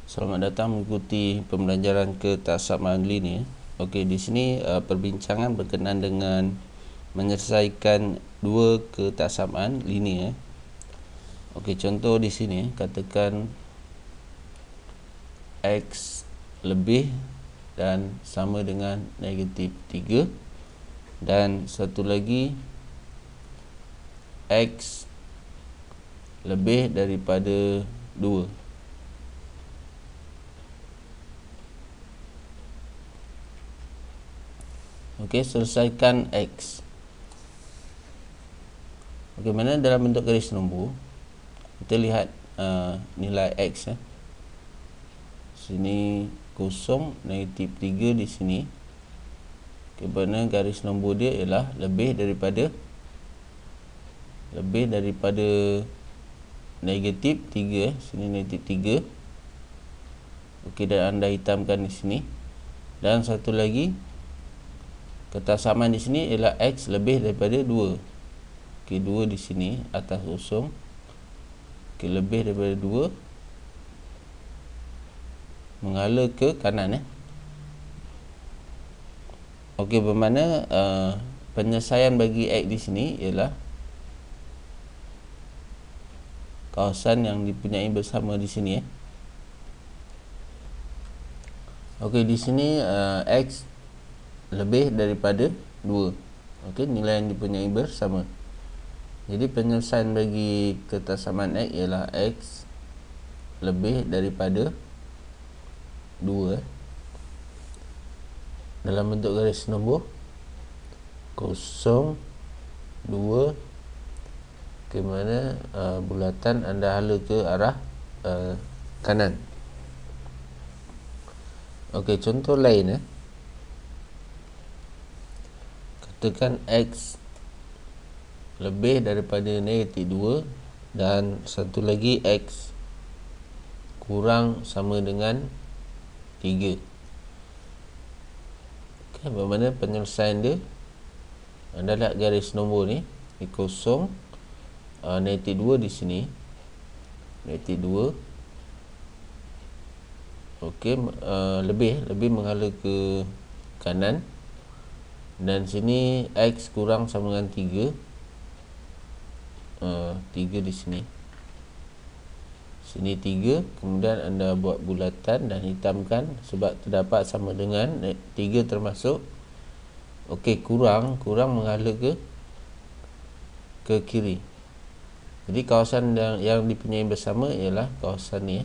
Selamat datang mengikuti pembelajaran ketaksamaan linear. Okey, di sini perbincangan berkenaan dengan menyelesaikan dua ketaksamaan linear. Okey, contoh di sini katakan x lebih dan sama dengan negatif 3, dan satu lagi x lebih daripada 2. Okey, selesaikan x. Okey, mana dalam bentuk garis nombor kita lihat nilai x ya. Sini kosong, negatif 3 di sini. Kerana garis nombor dia ialah lebih daripada negatif 3 sini negatif 3. Okey, dan anda hitamkan di sini. Dan satu lagi ketaksamaan di sini ialah x lebih daripada 2. Okey, 2 di sini atas kosong. Okey, lebih daripada 2 menghala ke kanan ya. Okey, bermakna penyelesaian bagi x di sini ialah kawasan yang dipunyai bersama di sini ya. Okey, di sini x lebih daripada 2. Okey, nilai yang dipunyai bersama. Jadi penyelesaian bagi ketaksamaan x ialah x lebih daripada 2 dalam bentuk garis nombor 0, 2. Ke mana bulatan anda hala ke arah kanan. Okey, contoh lain ya. Katakan x lebih daripada negatif 2 dan satu lagi x kurang sama dengan 3. Okay, bagaimana penyelesaian dia? Anda lihat garis nombor ni, kosong, negatif 2 di sini, negatif 2. Okey, lebih menghala ke kanan, dan sini x kurang sama dengan 3. 3 di sini. Sini 3, kemudian anda buat bulatan dan hitamkan sebab terdapat sama dengan 3 termasuk. Okey, kurang menghala ke kiri. Jadi kawasan yang dipunyai bersama ialah kawasan ni.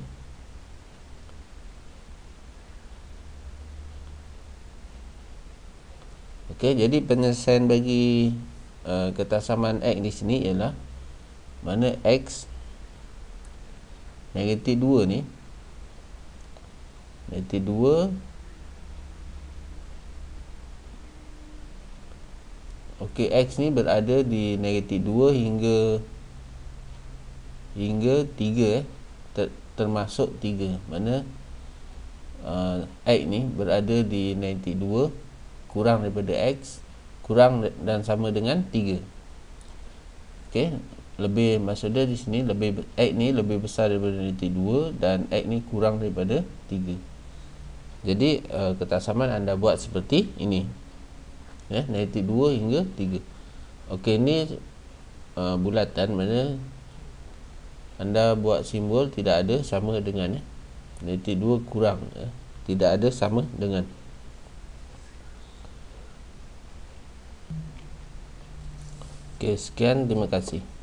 Okey, jadi penyelesaian bagi ketaksamaan x di sini ialah mana x negatif 2 ni, negatif 2. Okey, x ni berada di negatif 2 hingga 3 termasuk 3. Mana x ni berada di negatif 2 kurang daripada x kurang dan sama dengan 3. Okey, lebih maksudnya di sini x ni lebih besar daripada negatif 2 dan x ni kurang daripada 3. Jadi ketaksamaan anda buat seperti ini ya, negatif 2 hingga 3. Okey, ini bulatan mana anda buat simbol tidak ada sama dengan ya. Negatif 2 kurang ya, tidak ada sama dengan. Okey, sekian, terima kasih.